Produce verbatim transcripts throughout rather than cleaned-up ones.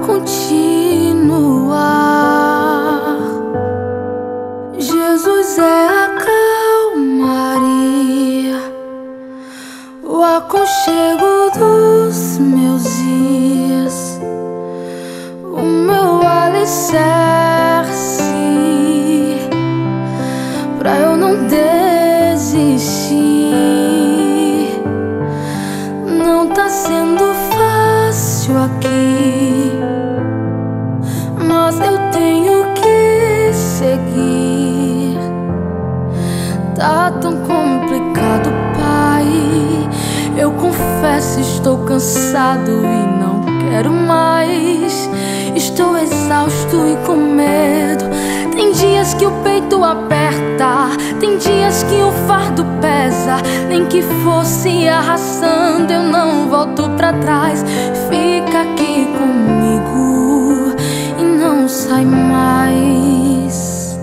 continuar. Jesus é a calmaria, o aconchego dos meus dias, o meu alicerce, pra eu não desistir. Não tá sendo fácil aqui, mas eu tenho que seguir. Tá tão complicado, Pai. Eu confesso, estou cansado e não quero mais. Estou exausto e com medo. Tem dias que o peito aperta, tem dias que o fardo pesa. Nem que fosse arrastando, eu não volto pra trás. Fica aqui comigo e não sai mais.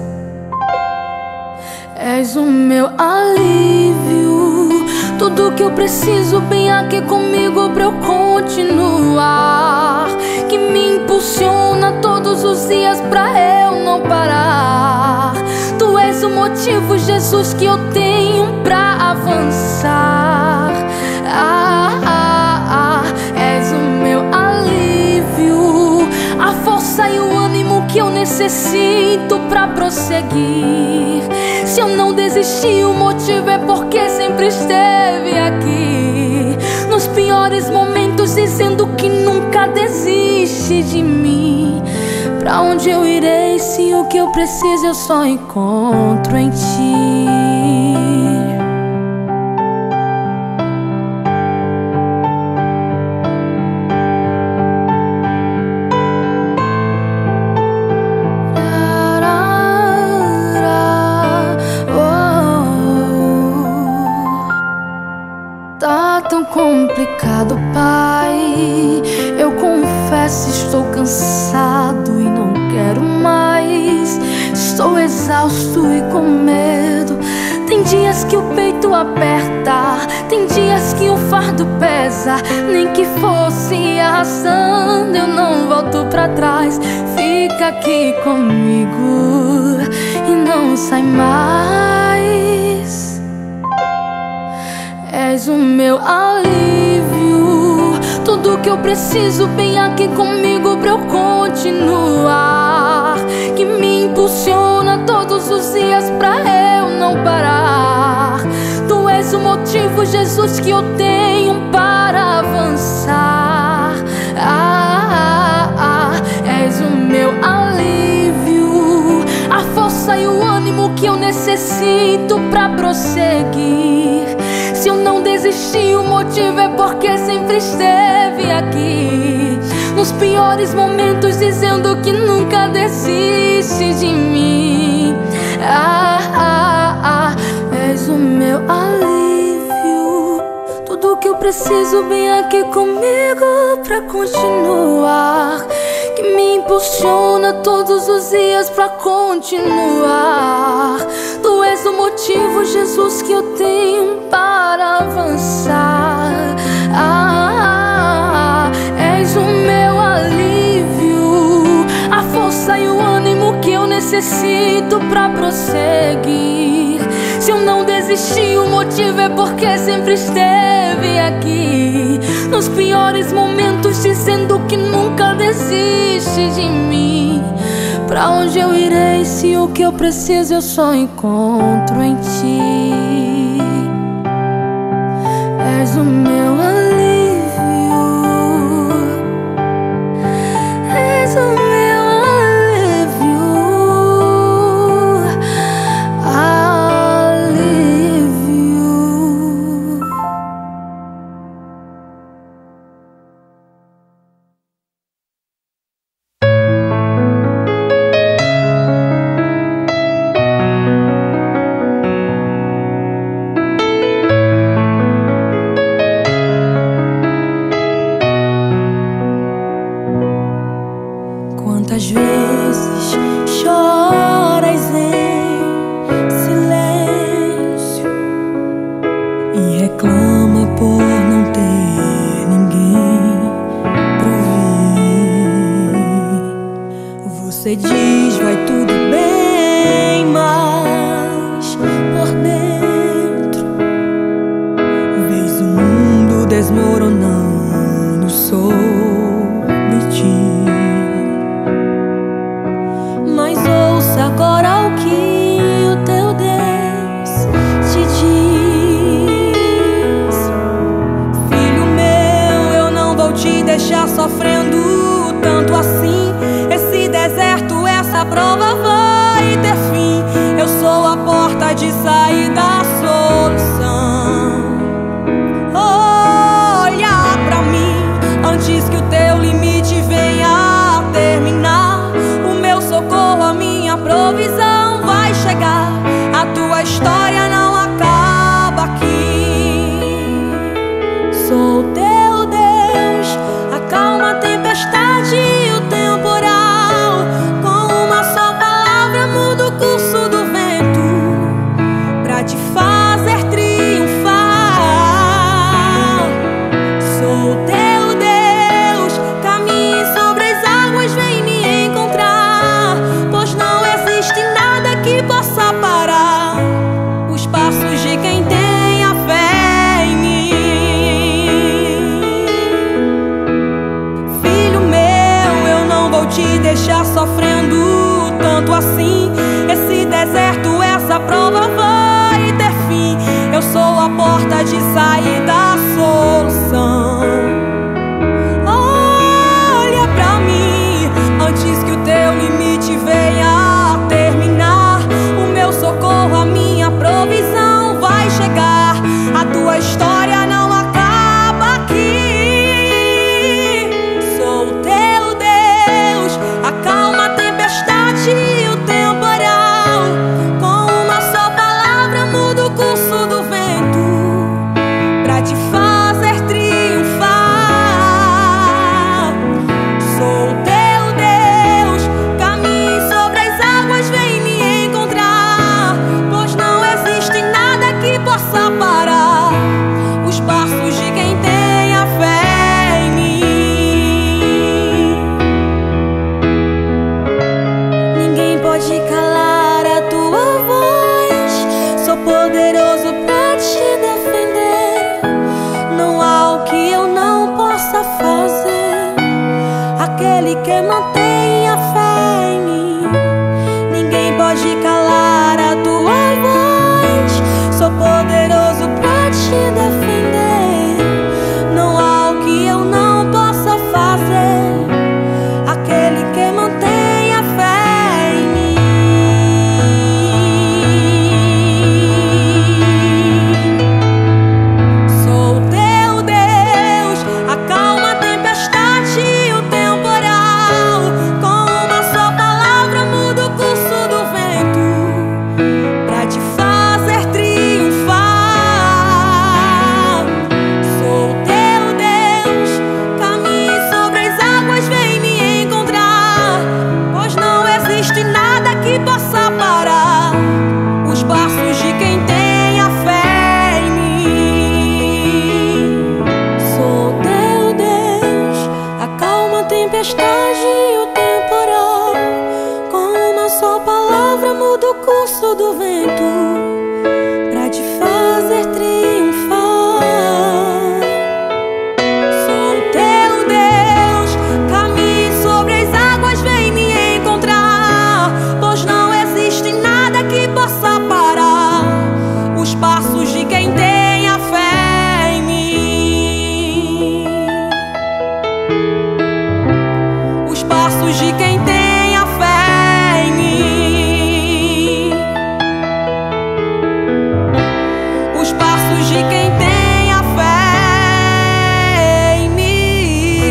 És o meu alívio, tudo que eu preciso bem aqui comigo pra eu continuar. Que me impulsiona todos os dias pra eu não parar. Tu és o motivo, Jesus, que eu tenho pra avançar. Ah, ah, ah, és o meu alívio, a força e o ânimo que eu necessito pra prosseguir. Se eu não desisti, o motivo é porque sempre esteve aqui, nos piores momentos, dizendo que nunca desiste de mim. Pra onde eu irei se o que eu preciso eu só encontro em ti? Tá tão complicado, Pai. Eu confesso, estou cansado e não quero mais. Estou exausto e com medo. Tem dias que o peito aperta, tem dias que o fardo pesa. Nem que fosse arrastando, eu não volto pra trás. Fica aqui comigo e não sai mais. És o meu alívio, tudo que eu preciso bem aqui comigo pra eu continuar. Que me impulsiona todos os dias pra eu não parar. Tu és o motivo, Jesus, que eu tenho para avançar. Ah, ah, ah, és o meu alívio, a força e o ânimo que eu necessito pra prosseguir. Se eu não desisti, o motivo é porque sempre esteve aqui, nos piores momentos, dizendo que nunca desiste de mim. Ah, ah, ah, és o meu alívio, tudo que eu preciso bem aqui comigo pra continuar. Que me impulsiona todos os dias pra continuar. Tu és o motivo, Jesus, que eu tenho para avançar. Ah, ah, ah, és o meu alívio, a força e o ânimo que eu necessito pra prosseguir. Se eu não desisti, o motivo é porque sempre esteve aqui, nos piores momentos, dizendo que nunca desiste de mim. Pra onde eu irei se o que eu preciso eu só encontro em ti? És o meu alívio, és o meu alívio, alívio. Quantas vezes choras em silêncio e reclama por não ter ninguém pra ouvir? Você diz vai tudo bem, mas por dentro vês o mundo desmoronando sobre ti. Mas ouça agora o que o teu Deus te diz. Filho meu, eu não vou te deixar sofrendo tanto assim. Esse deserto, essa prova vai ter fim. Eu sou a porta de saída, a solução. Olha pra mim antes que o teu limite venha a terminar. O meu socorro, a minha provisão vai chegar. A tua história não acaba aqui. Sou teu Deus, acalma a tempestade e o temporal. Com uma só palavra muda o curso do vento pra te fazer triunfar. Sou teu Deus, caminhe sobre as águas, vem me encontrar. Pois não existe nada que possa parar os passos de quem tem a fé em mim. Filho meu, eu não vou te deixar sofrendo tanto assim. Esse deserto, essa prova vai ter fim. Eu sou a porta de saída, a solução. Olha pra mim antes que o teu limite venha a terminar. O meu socorro, a minha provisão vai chegar. A tua história não acaba aqui. Sou teu Deus, acalma a tempestade e o temporal. Com uma só palavra muda o curso do vento pra te fazer triunfar. Sou teu Deus, caminhe sobre as águas, vem me encontrar. Pois não existe nada que possa parar os passos de quem tem a fé em mim. Ninguém pode calar a tua voz. Sou poderoso pra te defender. Não há o que eu não possa fazer. Aquele que mantém a fé em mim. Ninguém pode calar a tua voz. Sou poderoso pra te defender. Não há o que eu não possa fazer. Aquele que mantém a fé em mim. Sou teu Deus, acalma a tempestade e o temporal. Com uma só palavra muda o curso do vento pra te fazer triunfar. Sou teu Deus, caminhe sobre as águas, vem me encontrar. Pois não existe nada que possa parar os passos de quem tem a fé em mim. Sou teu Deus, acalma a tempestade e o temporal. Com uma só palavra muda o curso do vento pra te fazer triunfar. Sou teu Deus, caminhe sobre as águas, vem me encontrar. Pois não existe nada que possa parar os passos de quem tem a fé em mim. Os passos de quem tem a fé em mim. Os passos de quem tem a fé em mim.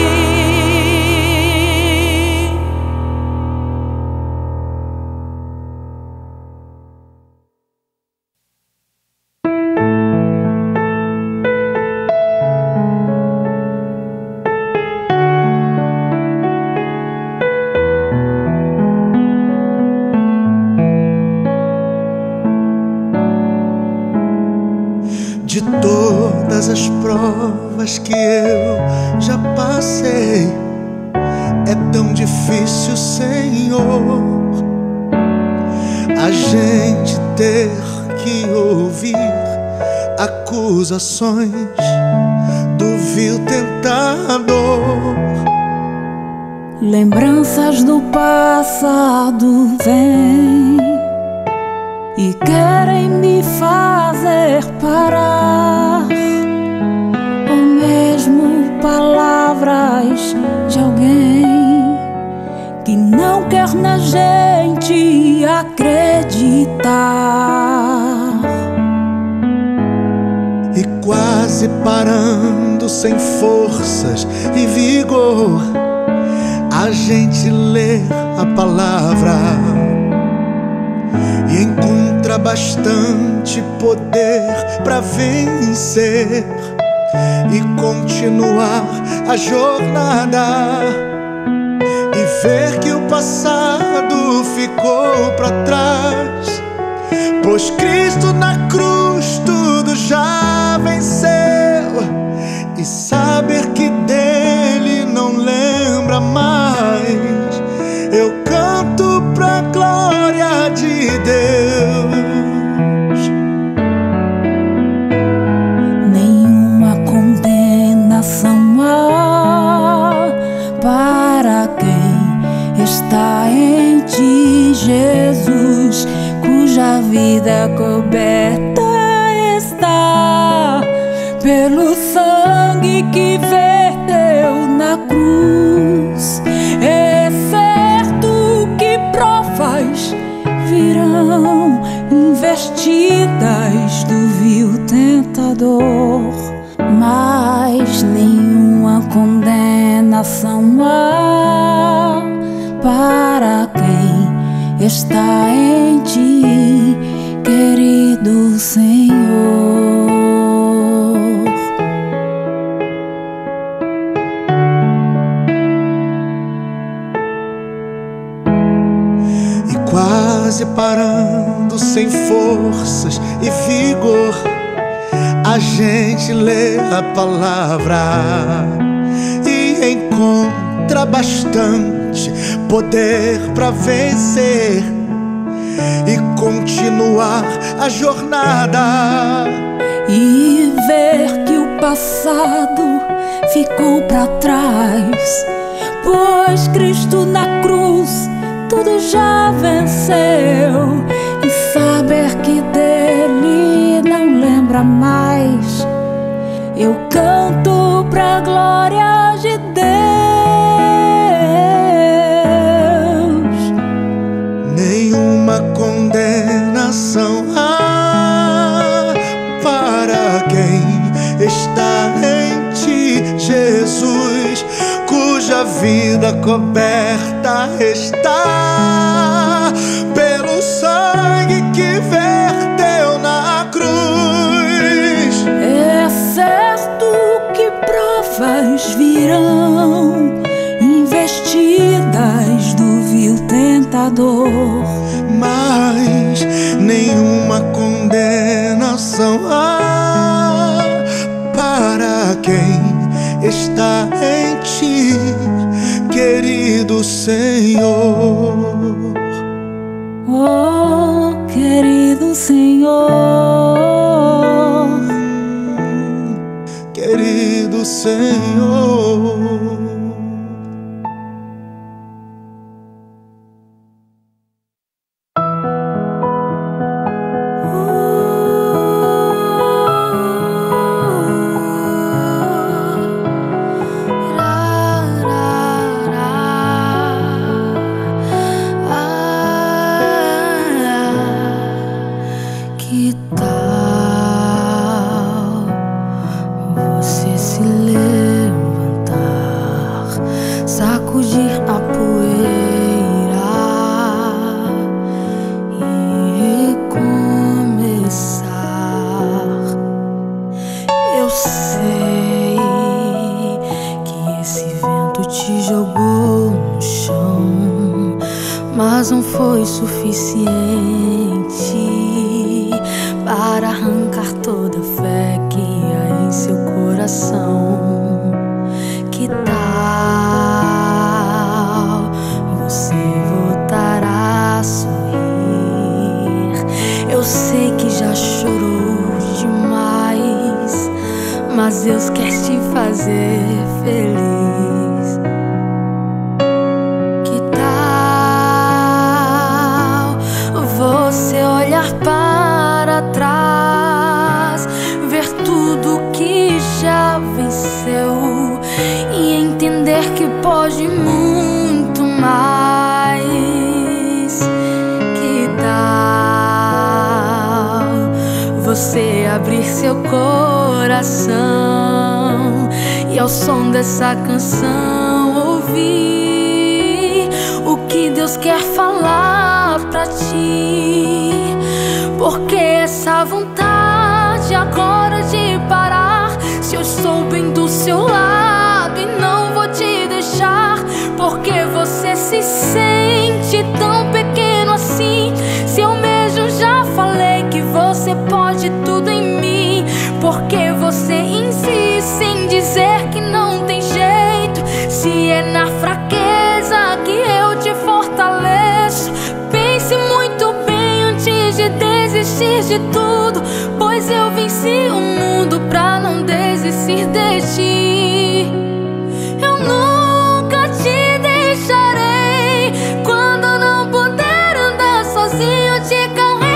De todas as provas que eu já passei, É tão difícil, Senhor, a gente ter que ouvir acusações do vil tentador. Lembranças do passado vêm e querem me fazer parar, ou mesmo palavras de alguém que não quer na gente acreditar. E quase parando, sem forças e vigor, a gente lê a palavra e encontra bastante poder para vencer e continuar a jornada, e ver que o passado ficou para trás, pois Cristo na cruz tudo já venceu, e saber que dele não lembra mais. Eu canto pra glória de Deus. Nenhuma condenação há para quem está em ti, Jesus, cuja vida coberta está pelo sangue que verteu na cruz. É certo que provas virão investidas do vil tentador, mas nenhuma condenação há para quem está em ti, querido Senhor. Quase parando, sem forças e vigor, a gente lê a palavra e encontra bastante poder para vencer e continuar a jornada, e ver que o passado ficou para trás, pois Cristo na cruz tudo já venceu, e saber que dele não lembra mais. Eu canto pra glória de Deus. Nenhuma condenação há para quem está em ti, Jesus, cuja vida coberta está pelo sangue que verteu na cruz. É certo que provas virão investidas do vil tentador, mas nenhuma condenação há para quem está em ti, querido Senhor. Oh, querido Senhor, querido Senhor. que tal você se levantar, sacudir a poeira e recomeçar? Eu sei que esse vento te jogou no chão, mas não foi suficiente para arrancar toda a fé que há em seu coração. Que tal mas Deus quer te fazer feliz. Que tal você olhar para trás, ver tudo que já venceu e entender que pode muito mais? Que tal você abrir seu coração e ao som dessa canção ouvir o que Deus quer falar pra ti? Porque essa vontade agora de parar, se eu estou bem do seu lado e não vou te deixar, porque você se sente tão pequeno assim? Se eu mesmo já falei que você pode tudo em mim, porque você insiste em dizer que não tem jeito? Se é na fraqueza que eu te fortaleço, pense muito bem antes de desistir de tudo, pois eu venci o mundo pra não desistir de ti. Eu nunca te deixarei, quando não puder andar sozinho eu te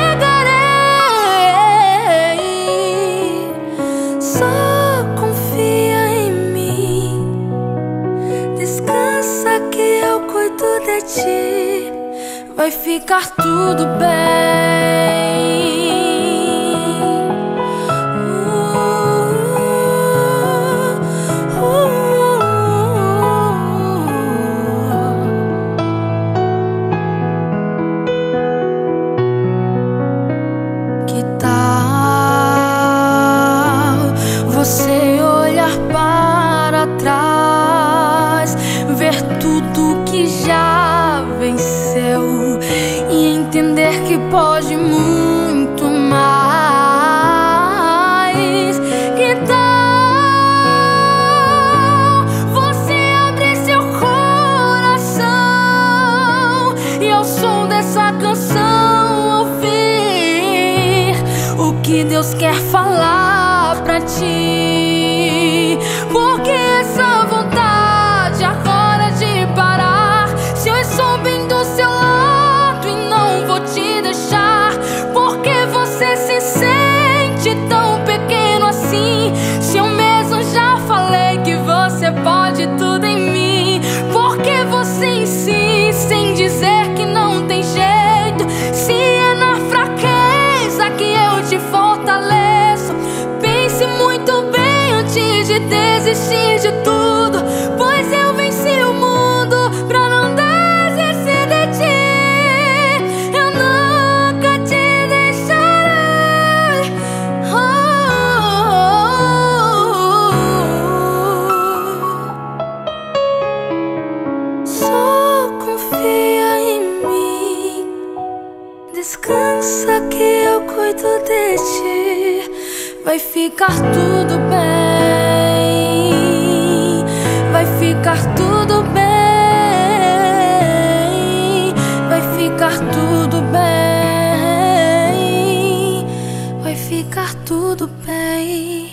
carregarei. Só confia em mim, descansa que eu cuido de ti, vai ficar tudo bem. Você olhar para trás, ver tudo que já venceu e entender que pode muito mais. Que tal você abrir seu coração e ao som dessa canção ouvir o que Deus quer falar pra ti? Porque essa vontade agora de parar, se eu estou bem do seu lado e não vou te deixar, porque você se sente tão pequeno assim? Se eu mesmo já falei que você pode tudo em mim, porque você insiste em dizer que não tem jeito? Se é na fraqueza que eu te fortaleço, pense muito bem antes de desistir de tudo, pois eu venci o mundo pra não desistir de ti. Eu nunca te deixarei. Oh, oh, oh. Só confia em mim, descansa que eu cuido de ti, vai ficar tudo bem, vai ficar tudo bem, vai ficar tudo bem, vai ficar tudo bem.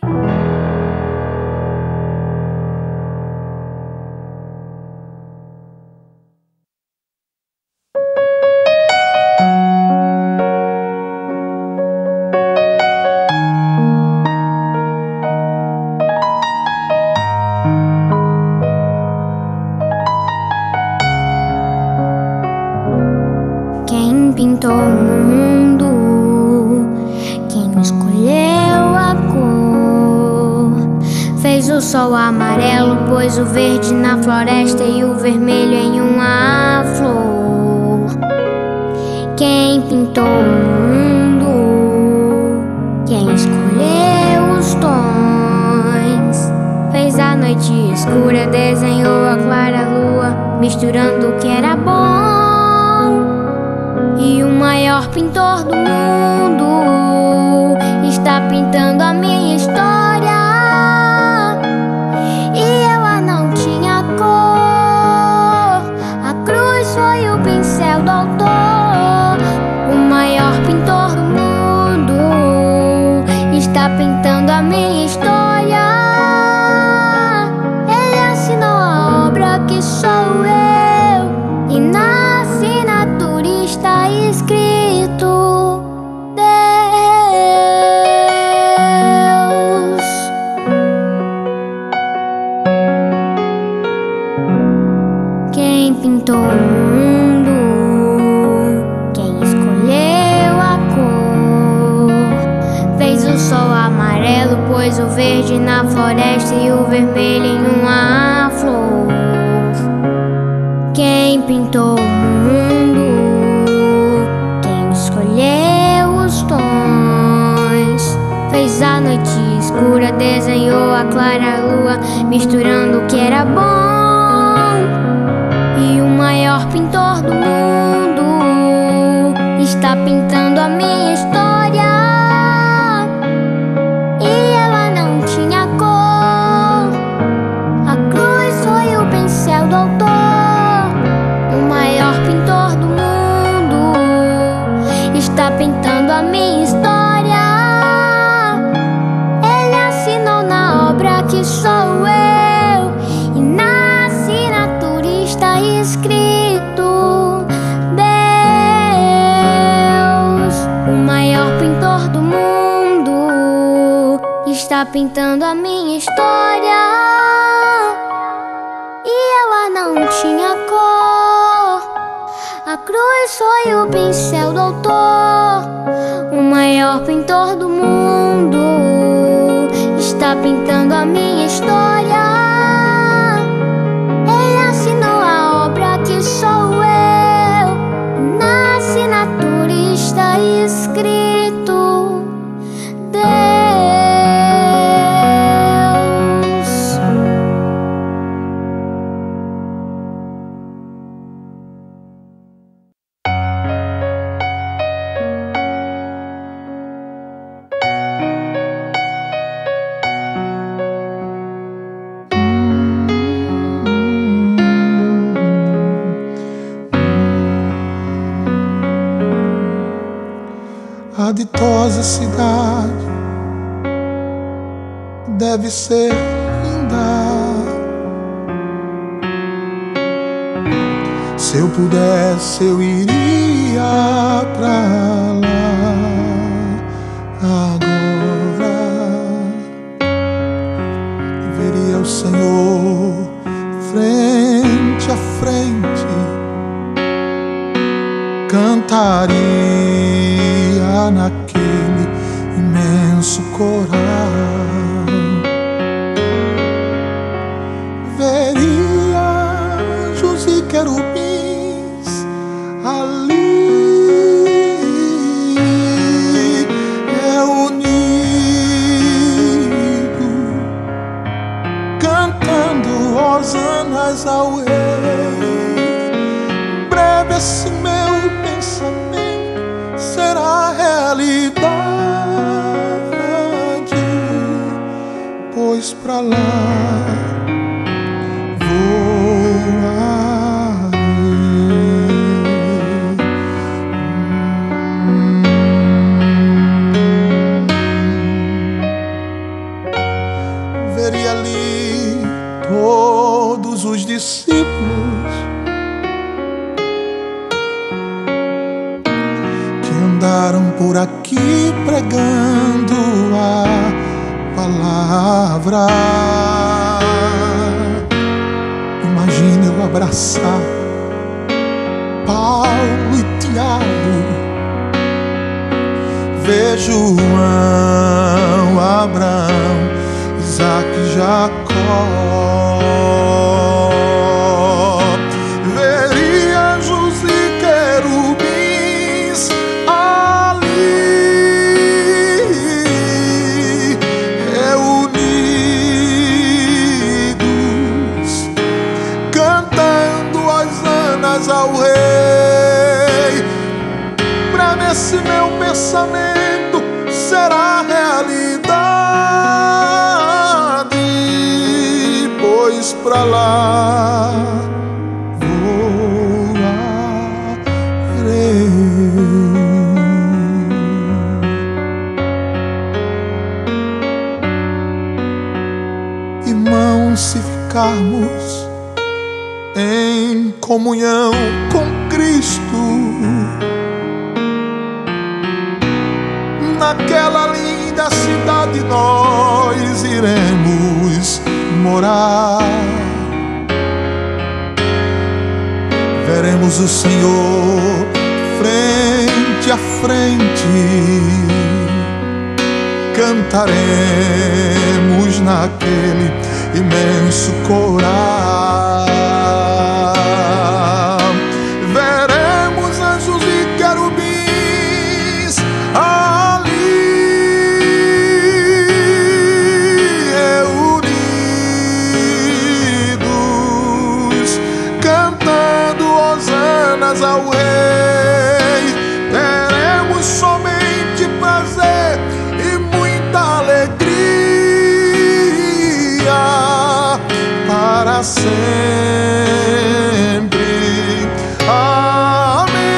Pintou o mundo, quem escolheu a cor, fez o sol amarelo, pôs o verde na floresta e o vermelho em uma flor. Quem pintou o mundo, quem escolheu os tons, fez a noite escura, desenhou a clara lua, misturando o que era bom. E o maior pintor do mundo está pintando a minha história, e ela não tinha cor, a cruz foi o pincel do autor. O maior pintor do mundo está pintando a minha história, Quem pintou o mundo? Quem escolheu a cor? Fez o sol amarelo, pôs o verde na floresta e o vermelho em uma flor. Quem pintou o mundo? Quem escolheu os tons? Fez a noite escura, desenhou a clara lua, misturando o que era bom. E o maior pintor do mundo está pintando a minha história. E ela não tinha cor. A cruz foi o pincel do autor. O maior pintor do mundo está pintando a minha história. Ele assinou na obra que sou eu. E na assinatura está escrito Deus. O maior pintor do mundo está pintando a minha história. E ela não tinha cor. A cruz foi o pincel do autor. O maior pintor do mundo está pintando a minha história. Ele assinou a obra que sou eu. Na assinatura está escrito Deus. A ditosa cidade deve ser linda. Se eu pudesse, eu iria pra lá agora. Veria o Senhor frente a frente, cantaria naquele imenso coral. Veria anjos e querubins ali reunidos, cantando hosanas ao Rei. Breve esse meu pensamento será realidade, pois pra lá voarei. Veria ali todos os discípulos andaram por aqui pregando a palavra. Imagina eu abraçar Paulo e Tiago, ver João, Abraão, Isaac e Jacó. Veria anjos e querubins ao Rei. Pra nesse meu pensamento será realidade, pois pra lá voarei. Irmãos, se ficarmos em comunhão com Cristo, naquela linda cidade nós iremos morar. veremos o Senhor frente a frente, cantaremos naquele imenso coral, veremos anjos e querubins ali reunidos, cantando hosanas ao Rei. Teremos somente prazer e muita alegria para sempre. Amém.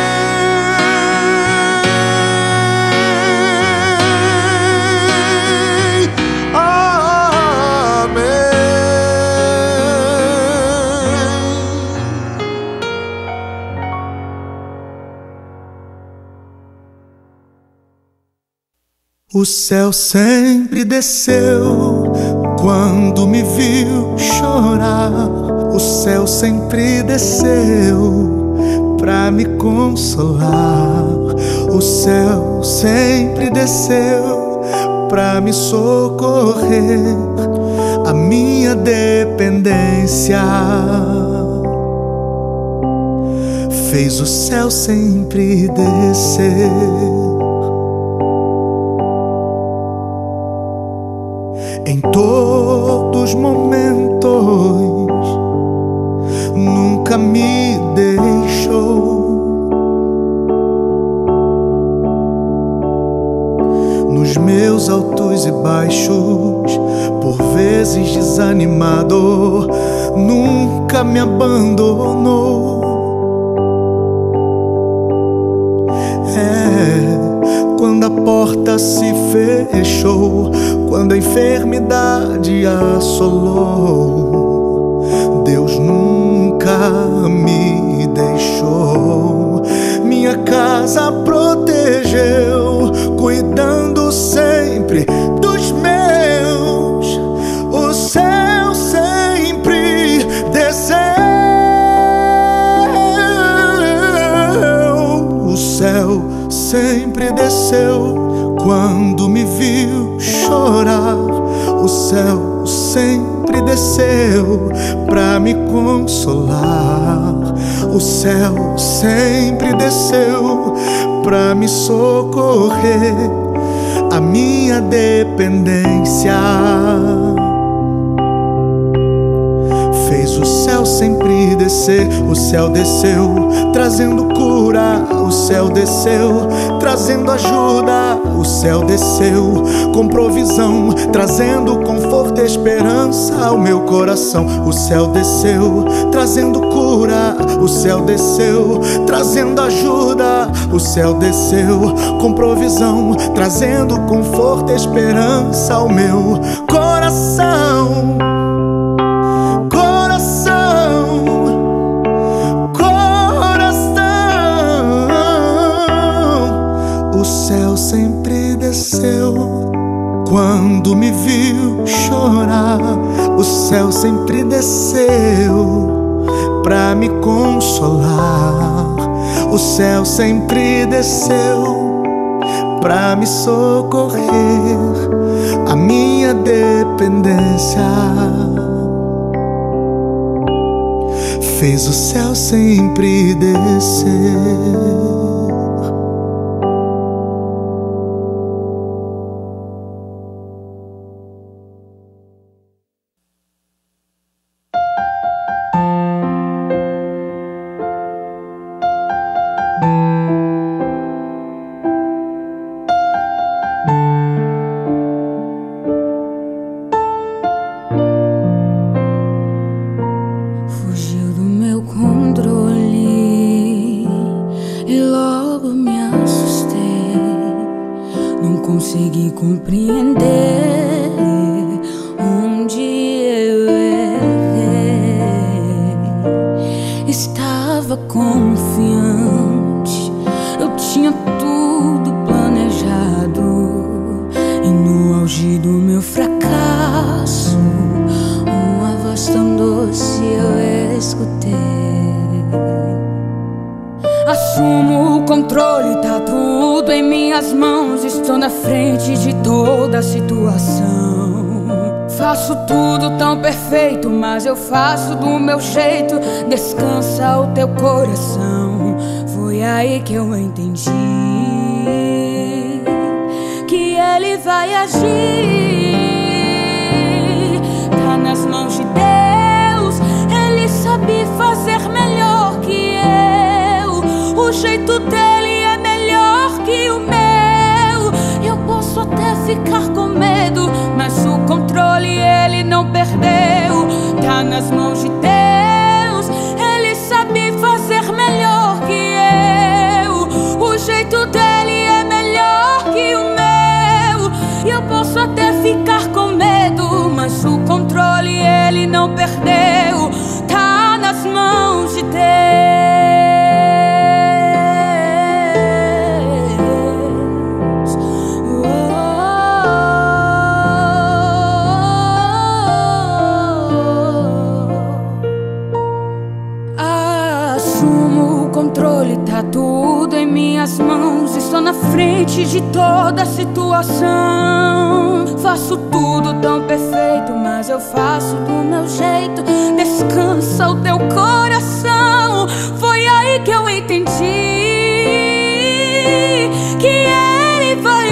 Amém. O céu sempre desceu quando me viu chorar. O céu sempre desceu pra me consolar. O céu sempre desceu pra me socorrer. A minha dependência fez o céu sempre descer. Em todos os momentos, nunca me deixou. Nos meus altos e baixos, por vezes desanimado, nunca me abandonou. É, quando a porta se fechou, quando a enfermidade assolou, Deus nunca me deixou. Minha casa protegeu, cuidando sempre dos meus. O céu sempre desceu. O céu sempre desceu quando me viu chorar. O céu sempre desceu pra me consolar. O céu sempre desceu pra me socorrer. A minha dependência fez o céu sempre descer. O céu desceu trazendo cura. O céu desceu trazendo ajuda. O céu desceu com provisão, trazendo conforto e esperança ao meu coração. O céu desceu trazendo cura. O céu desceu trazendo ajuda. O céu desceu com provisão, trazendo conforto e esperança ao meu coração. Quando me viu chorar, o céu sempre desceu pra me consolar. O céu sempre desceu pra me socorrer. A minha dependência fez o céu sempre descer. Consegui compreender onde eu errei. Estava confiante, eu tinha tudo planejado, e no auge do meu fracasso, uma voz tão doce eu escutei. Assumo o controle, tá tudo em minhas mãos. Estou na frente de toda a situação. Faço tudo tão perfeito, mas eu faço do meu jeito. Descansa o teu coração. Foi aí que eu entendi que Ele vai agir. Tá nas mãos de Deus, Ele sabe fazer melhor que eu. O jeito dele é melhor que o meu. Eu posso até ficar com medo, mas o controle Ele não perdeu. Tá nas mãos de Deus, Ele sabe fazer melhor que eu. O jeito dele é melhor que o meu. Eu posso até ficar com medo, mas o controle Ele não perdeu. Tá nas mãos de Deus. Assumo o controle, tá tudo em minhas mãos. Estou na frente de toda a situação. Faço tudo tão perfeito, mas eu faço do meu jeito. Descansa o teu coração. Foi aí que eu entendi que Ele vai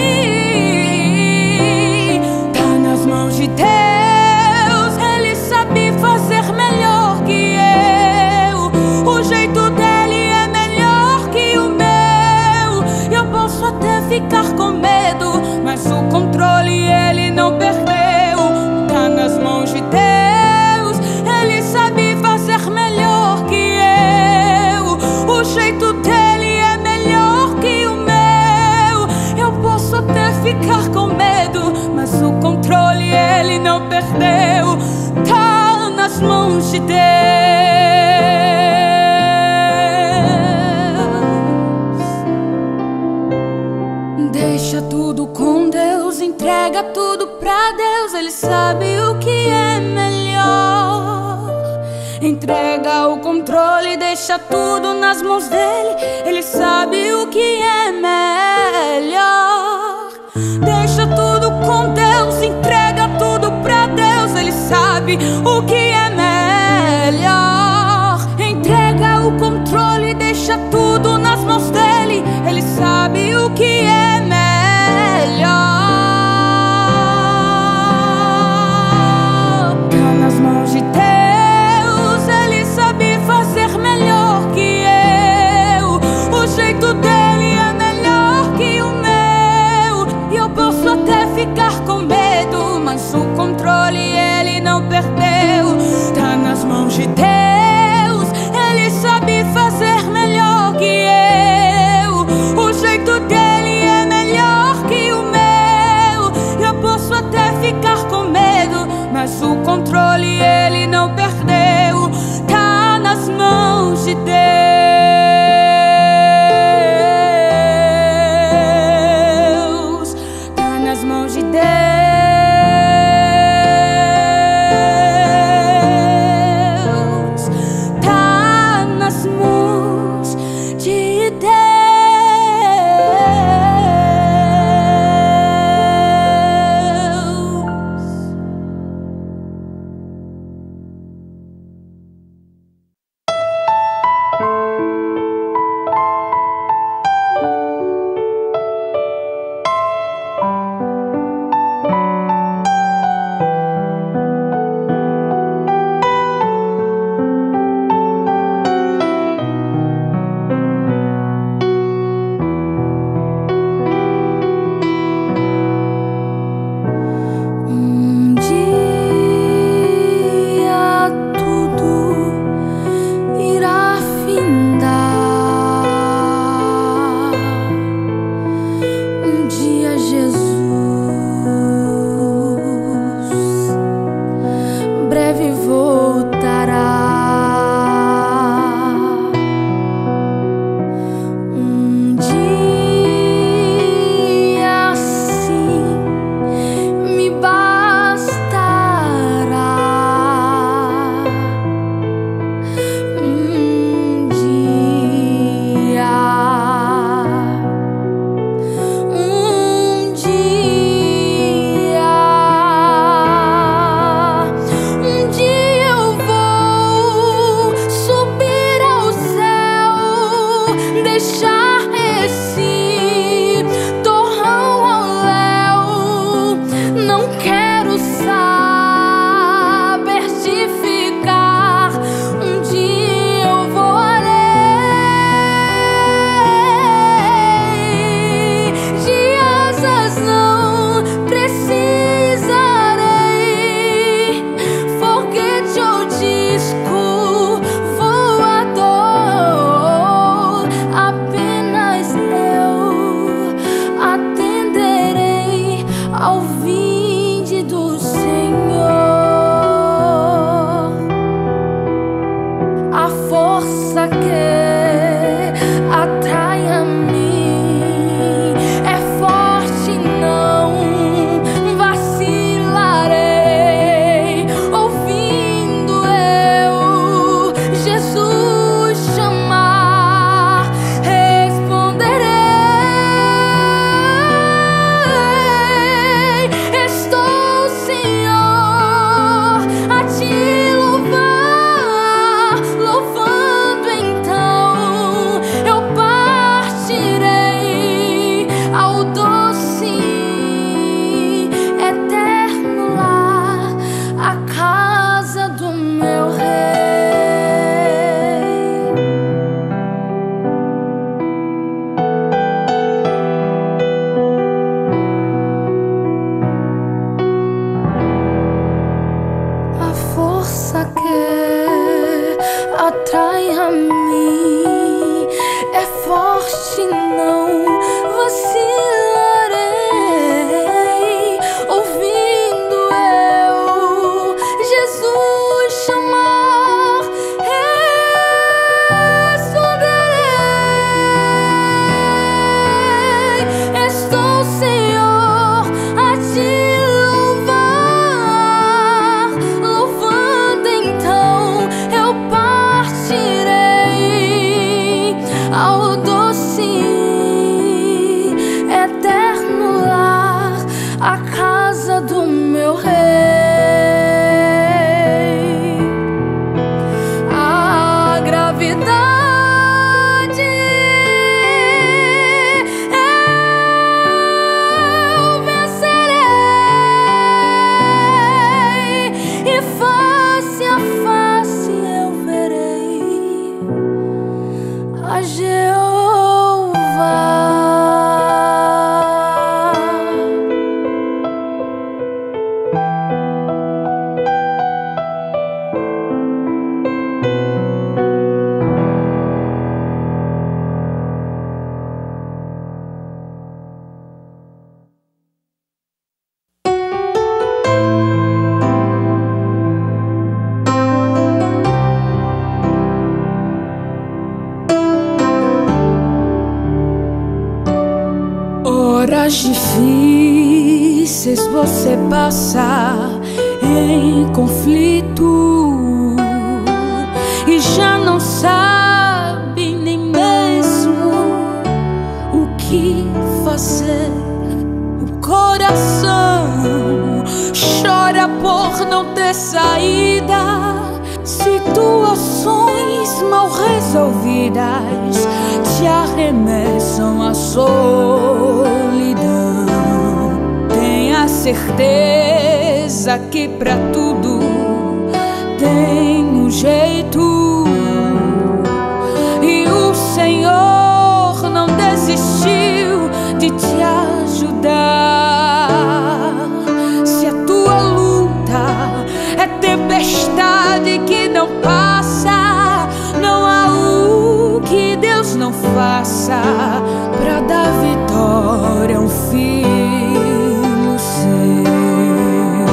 agir. Tá nas mãos de Deus, Ele sabe fazer melhor que eu. O jeito dele é melhor que o meu. Eu posso até ficar com medo, mas o controle Ele não perdeu. Tá nas mãos de Deus, Ele sabe fazer melhor que eu. O jeito dele é melhor que o meu. Eu posso até ficar com medo, mas o controle Ele não perdeu. Tá nas mãos de Deus. Deixa tudo com Deus, entrega tudo pra Deus. Ele sabe o que é melhor. Entrega o controle, deixa tudo nas mãos dele. Ele sabe o que é melhor. Deixa tudo com Deus, entrega tudo pra Deus. Ele sabe o que é melhor. Entrega o controle, deixa tudo nas mãos dele. Ele sabe o que é melhor. Tá nas mãos de Deus, Ele sabe fazer melhor que eu. O jeito dele é melhor que o meu. E eu posso até ficar com medo, mas o controle Ele não perdeu. a força que atrai a mim é forte, não vacilarei. Ouvindo eu Jesus chamar, responderei. Estou, Senhor, a te louvar, louvando então eu partirei ao doce eterno lar, a casa do meu rei. A força que atrai a mim é forte, não vacilarei. Ouvindo eu Jesus chamar, responderei. Estou, Senhor, a te louvar, louvando então eu partirei ao doce eterno lar, a casa do meu rei. A gravidade eu vencerei, e face a face eu verei a Jeová. Horas difíceis você passa em conflito e já não sabe nem mesmo o que fazer. O coração chora por não ter saída, situações mal resolvidas te arremessam à solidão. Tenha certeza que pra tudo tem um jeito, e o Senhor não desistiu de te ajudar. Se a tua luta é tempestade que não passa, não há o que Deus não faça pra dar vitória a um filho seu.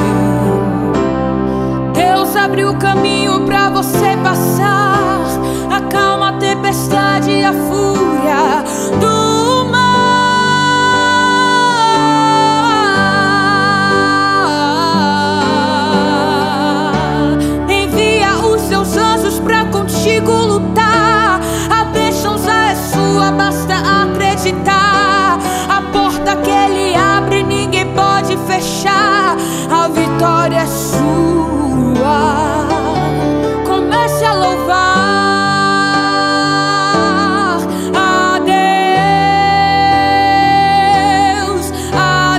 Deus abriu o caminho pra você passar, acalma a tempestade e a fúria do mar. Envia os seus anjos pra contigo lutar. A bênção já é sua, basta acreditar. A porta que Ele abre ninguém pode fechar. A vitória é sua. Comece a louvar a Deus, a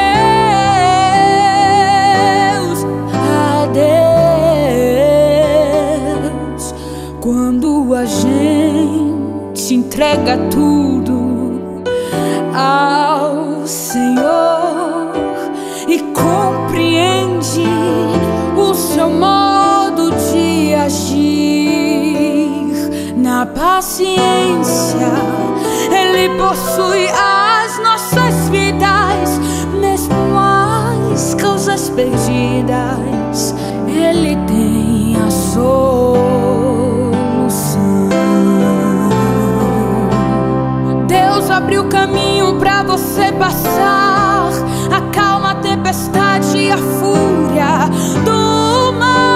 Deus, a Deus. Quando a gente entrega tudo ao Senhor e compreende o seu modo de agir, na paciência Ele possui as nossas vidas, mesmo as causas perdidas Ele tem a solução. abre o caminho pra você passar, acalma a tempestade e a fúria do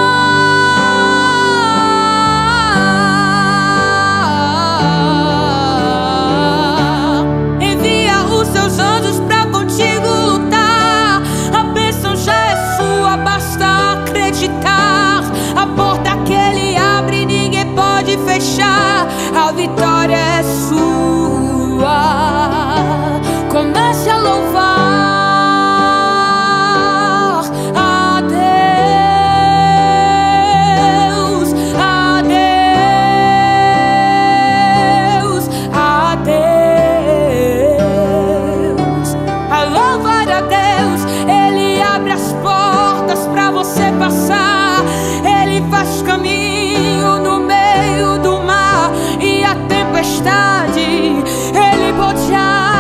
mar. Envia os seus anjos pra contigo lutar. A bênção já é sua, basta acreditar. A porta que ele abre ninguém pode fechar. A vitória é sua. Comece a louvar a Deus, a Deus, a Deus, a louvar a Deus. Ele abre as portas pra você passar. Ele faz caminho no meio do mar e a tempestade ele pode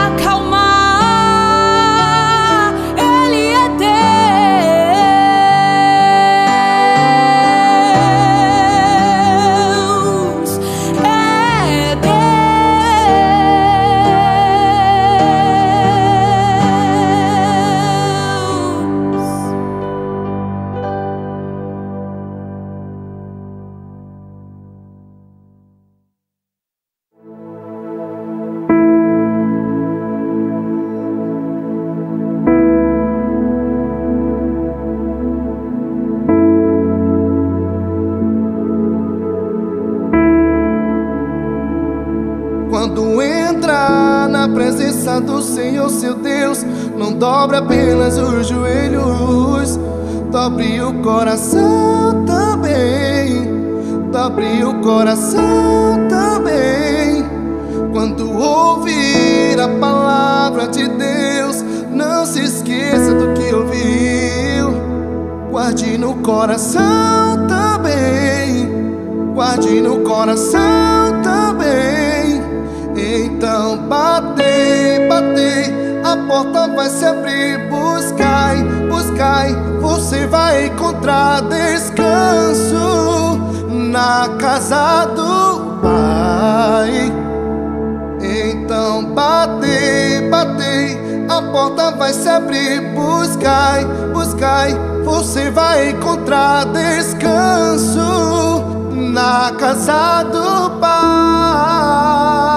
acalmar. Ele é Deus, é Deus. Quando entra na presença do Senhor seu Deus, não dobre apenas os joelhos, dobre o coração também, dobre o coração também. Quando ouvir a palavra de Deus, não se esqueça do que ouviu. Guarde no coração também, guarde no coração também. Então batei, batei, a porta vai se abrir. Buscai, buscai, você vai encontrar descanso na casa do Pai. Então batei, batei, a porta vai se abrir. Buscai, buscai, você vai encontrar descanso na casa do Pai.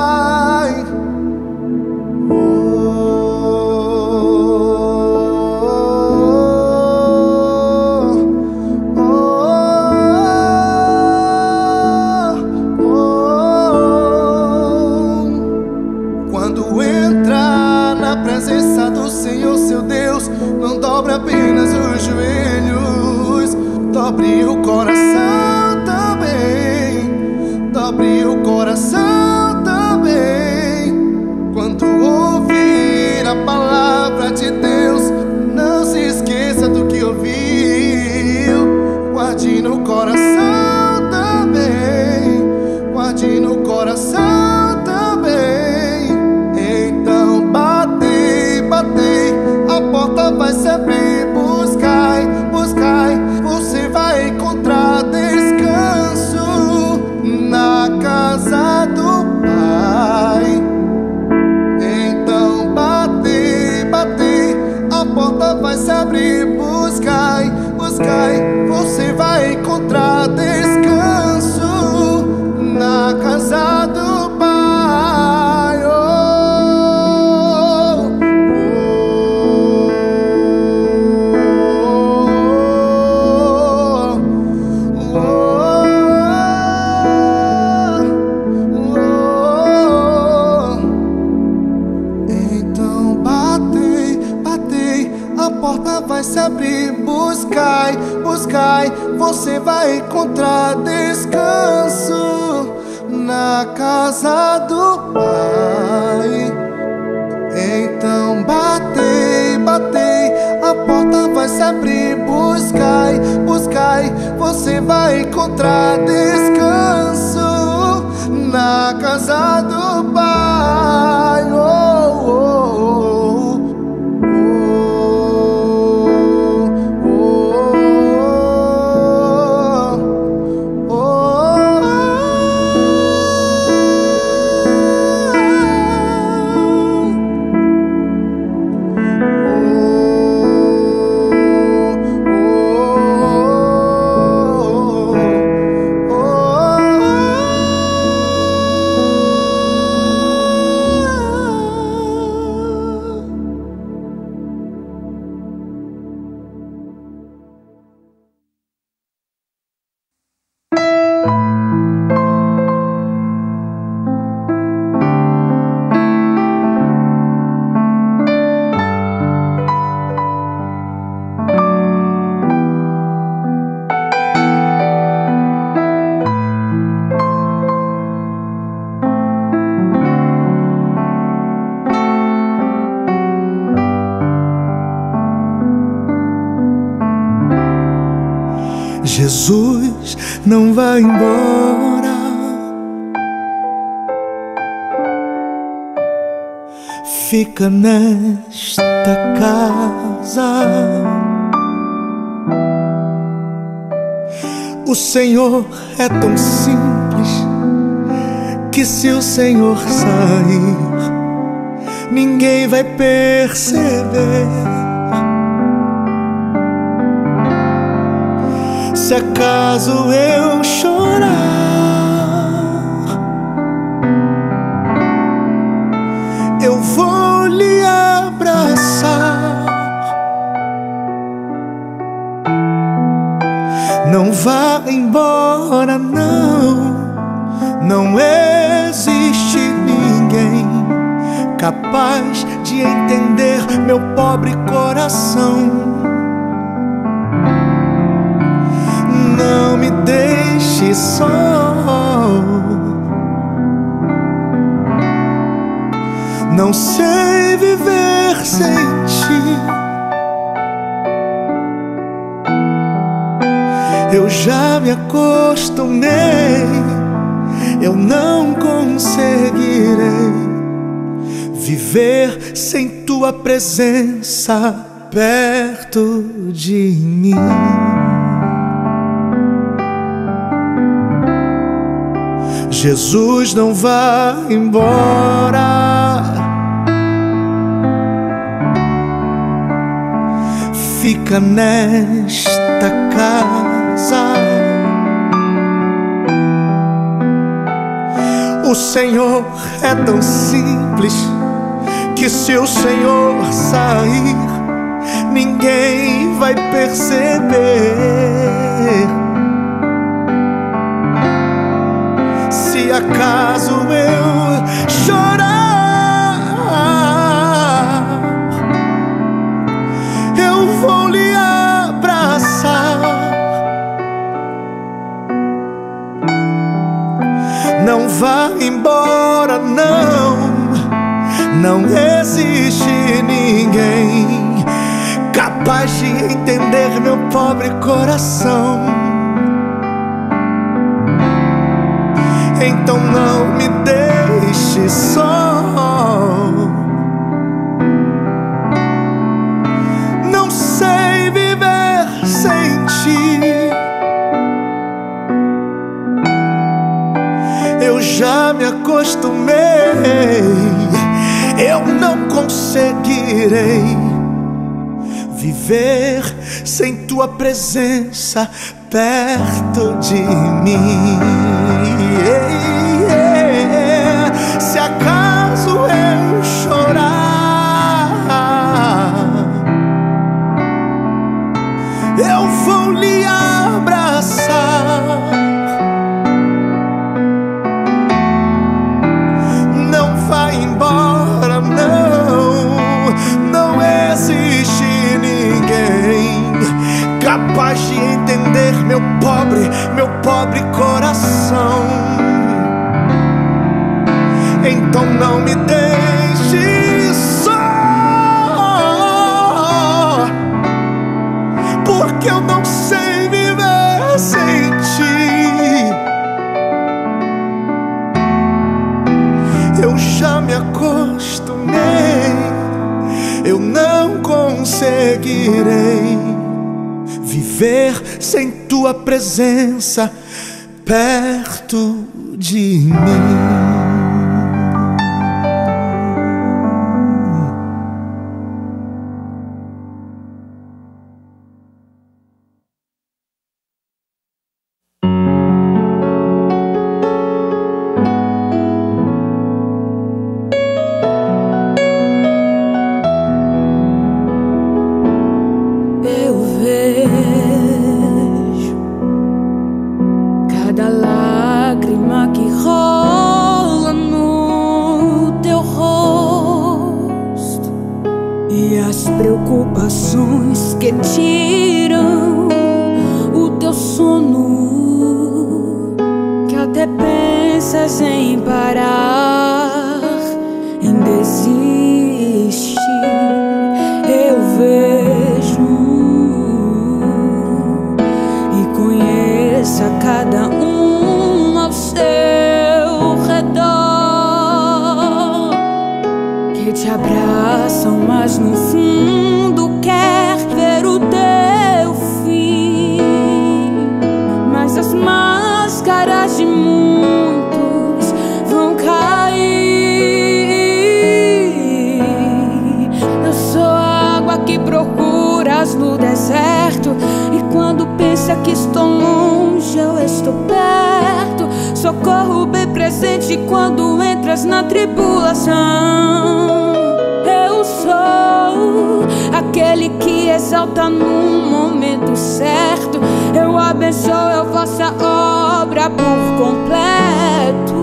Apenas os joelhos, dobre o coração também, dobre o coração também. Quando ouvir a palavra de Deus, não se esqueça do que ouviu. Guarde no coração também, guarde no coração também. Então batei, batei, a porta vai se abrir. Buscai, buscai, você vai encontrar descanso na casa do Pai. Então batei, batei, a porta vai se abrir. Buscai, buscai, você vai encontrar descanso na casa do Pai. Oh. Vai se abrir, buscai, buscai, você vai encontrar descanso na casa do Pai. Então batei, batei, a porta vai se abrir. Buscai, buscai, você vai encontrar descanso na casa do Pai. Oh, oh, oh. vai embora. Fica nesta casa. O Senhor é tão simples que se o Senhor sair, ninguém vai perceber. Se acaso eu chorar, eu vou lhe abraçar. Não vá embora, não. Não existe ninguém capaz de entender meu pobre coração. Não me deixe só. Não sei viver sem ti. Eu já me acostumei. Eu não conseguirei viver sem tua presença perto de mim. Jesus, não vá embora. Fica nesta casa. O Senhor é tão simples que se o Senhor sair, ninguém vai perceber. Se acaso eu chorar, eu vou lhe abraçar. Não vá embora, não. Não existe ninguém capaz de entender meu pobre coração. Então não me deixe só. Não sei viver sem ti. Eu já me acostumei. Eu não conseguirei viver sem tua presença perto de mim. Se acaso eu chorar, eu vou lhe abraçar. Não vá embora, não. Não existe ninguém capaz de entender meu pobre, meu pobre coração. Então não me deixe só, porque eu não sei viver sem ti. Eu já me acostumei. Eu não conseguirei viver sem tua presença perto de mim. Preocupações que tiram o teu sono, que até pensas em parar, em desistir. Eu vejo e conheço a cada um te abraçam, mas no fundo quer ver o teu fim. Mas as máscaras de muitos vão cair. Eu sou a água que procuras no deserto, e quando pensa que estou longe, eu estou perto. Socorro bem presente quando entras na tribulação. Eu sou aquele que exalta no momento certo. Eu abençoo, eu faço a obra por completo.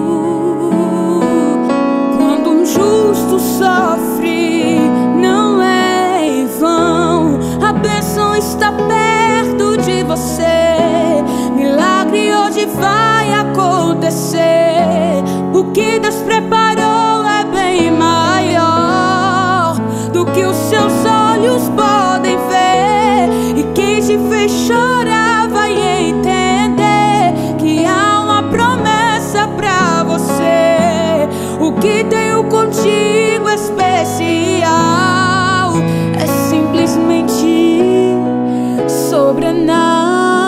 Quando um justo sofre, não é em vão. A bênção está perto de você. Milagre hoje vai acontecer. O que Deus preparou é bem maior do que os seus olhos podem ver. E quem te fez chorar vai entender que há uma promessa pra você. O que tenho contigo é especial, é simplesmente sobrenatural.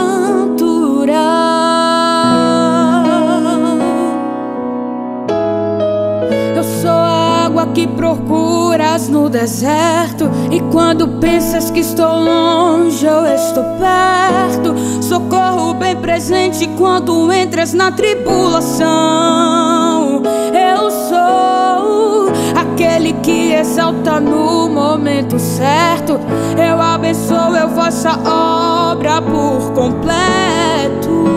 Que procuras no deserto, e quando pensas que estou longe, eu estou perto. Socorro bem presente quando entras na tribulação. Eu sou aquele que exalta no momento certo. Eu abençoo, eu faço a obra por completo.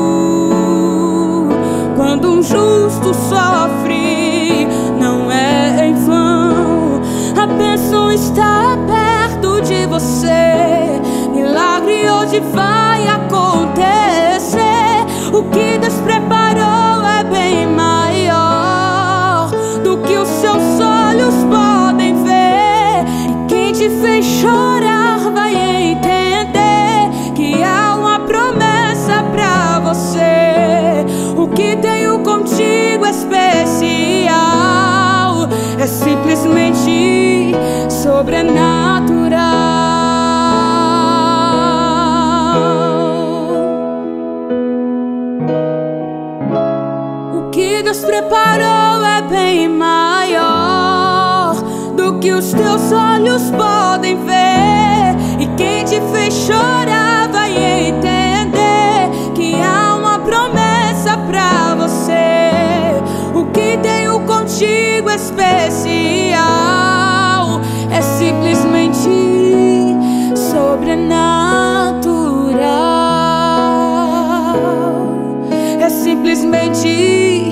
Quando um justo sofre, não é em vão. A bênção está perto de você. Milagre hoje vai acontecer. O que Deus preparou é bem maior do que os seus olhos podem ver. E quem te fez chorar vai entender que há uma promessa pra você. O que tenho contigo é especial, é simplesmente sobrenatural. O que Deus preparou é bem maior do que os teus olhos podem ver. E quem te fez chorar vai entender que há uma promessa pra você. O que tenho contigo é especial, é simplesmente sobrenatural. É simplesmente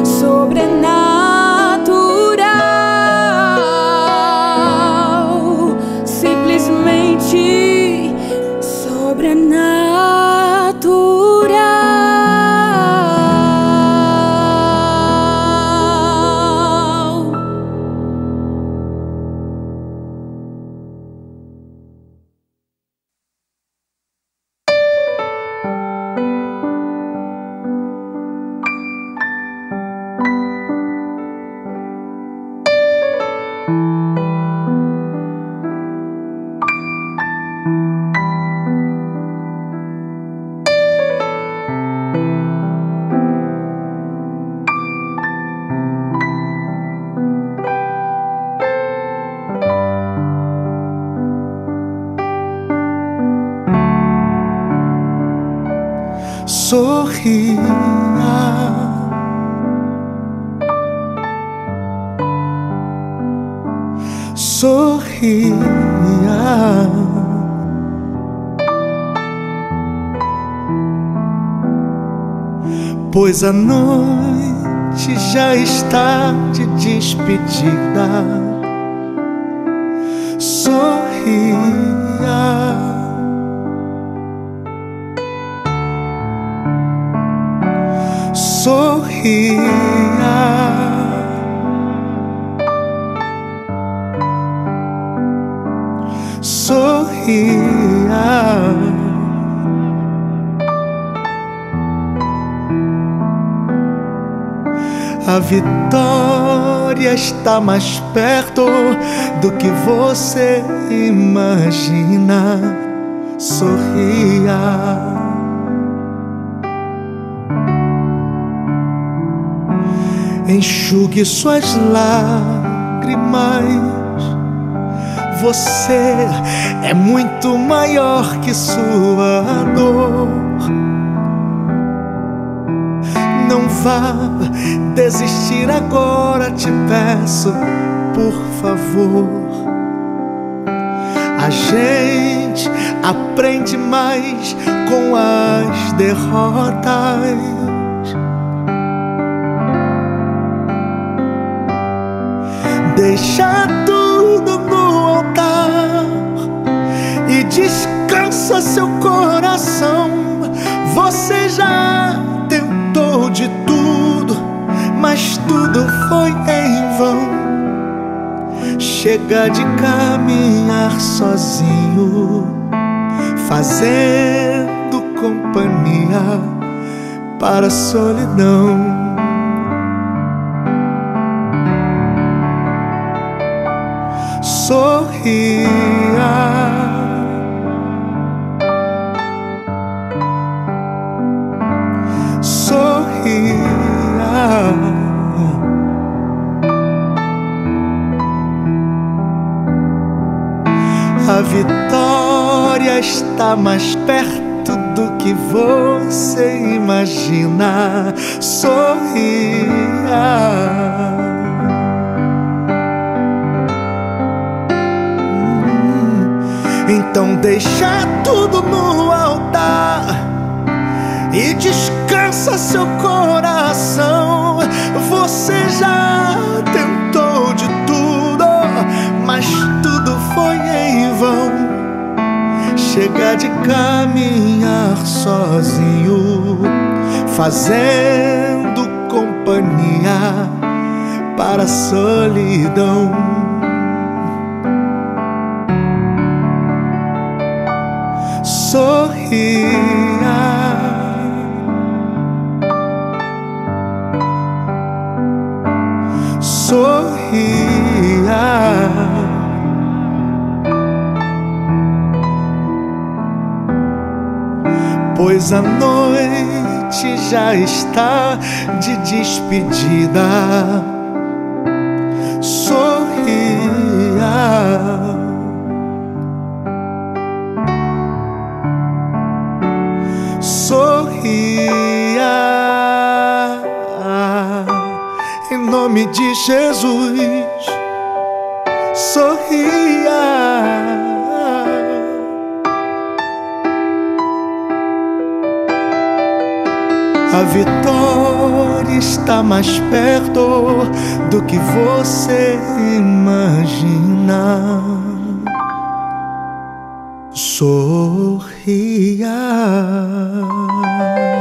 sobrenatural. Simplesmente sobrenatural. Sorria, sorria, pois a noite já está de despedida. Sorria, sorria, sorria. A vitória está mais perto do que você imagina. Sorria. Enxugue suas lágrimas. Você é muito maior que sua dor. Não vá desistir agora, te peço, por favor. A gente aprende mais com as derrotas. Deixa tudo no altar e descansa seu coração. Você já tentou de tudo, mas tudo foi em vão. Chega de caminhar sozinho, fazendo companhia para a solidão. Sorria. Sorria. A vitória está mais perto do que você imagina. Sorria. Então deixa tudo no altar e descansa seu coração. Você já tentou de tudo, mas tudo foi em vão. Chega de caminhar sozinho, fazendo companhia para a solidão. Sorria. Sorria. Pois a noite já está de despedida. Sorria. Sorria. Em nome de Jesus, sorria. A vitória está mais perto do que você imagina. Sorria.